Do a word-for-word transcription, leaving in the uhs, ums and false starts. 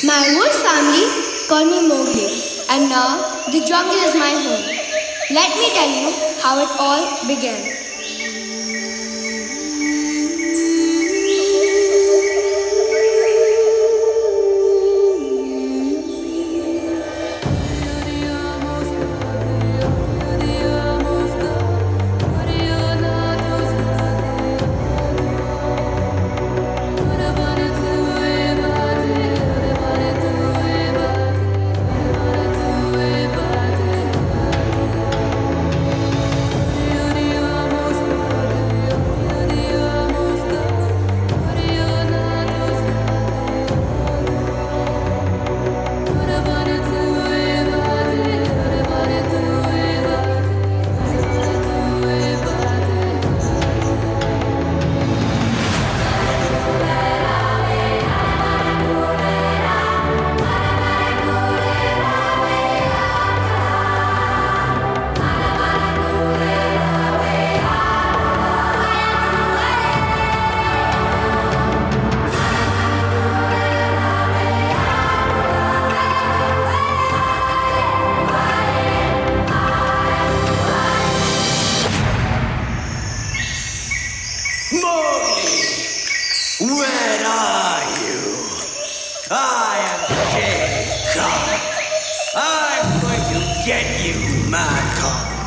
My whole family called me Mowgli, and now the jungle is my home. Let me tell you how it all began. Where are you? I am Goenka. I'm going to get you, Madcom.